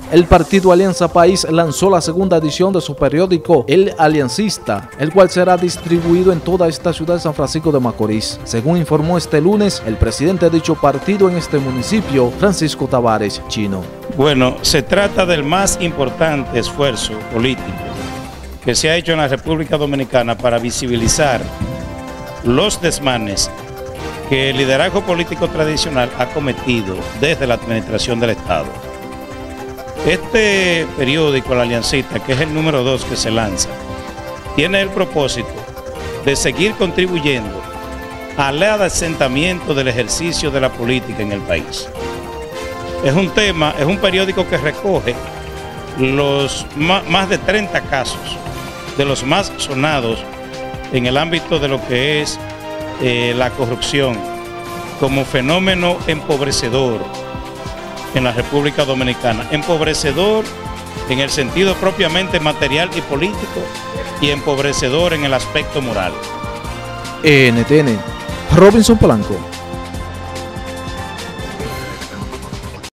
el partido Alianza País lanzó la segunda edición de su periódico El Aliancista, el cual será distribuido en toda esta ciudad de San Francisco de Macorís. Según informó este lunes el presidente de dicho partido en este municipio, Francisco Tavares Chino. Bueno, se trata del más importante esfuerzo político que se ha hecho en la República Dominicana para visibilizar los desmanes que el liderazgo político tradicional ha cometido desde la administración del Estado. Este periódico, El Aliancista, que es el número 2 que se lanza, tiene el propósito de seguir contribuyendo al asentamiento del ejercicio de la política en el país. Es un periódico que recoge los más de 30 casos de los más sonados en el ámbito de lo que es la corrupción como fenómeno empobrecedor en la República Dominicana. Empobrecedor en el sentido propiamente material y político y empobrecedor en el aspecto moral. NTN, Robinson Polanco.